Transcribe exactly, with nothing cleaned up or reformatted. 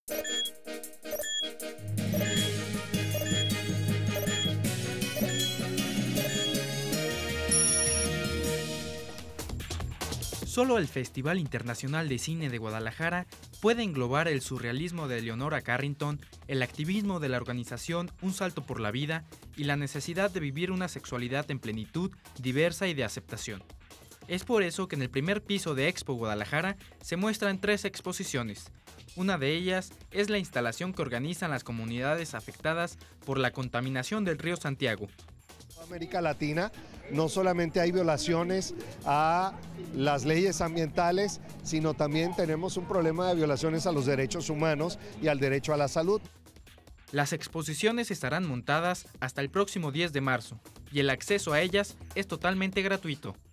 Solo el Festival Internacional de Cine de Guadalajara puede englobar el surrealismo de Eleonora Carrington, el activismo de la organización Un Salto por la Vida y la necesidad de vivir una sexualidad en plenitud, diversa y de aceptación. Es por eso que en el primer piso de Expo Guadalajara se muestran tres exposiciones. Una de ellas es la instalación que organizan las comunidades afectadas por la contaminación del río Santiago. En América Latina no solamente hay violaciones a las leyes ambientales, sino también tenemos un problema de violaciones a los derechos humanos y al derecho a la salud. Las exposiciones estarán montadas hasta el próximo diez de marzo y el acceso a ellas es totalmente gratuito.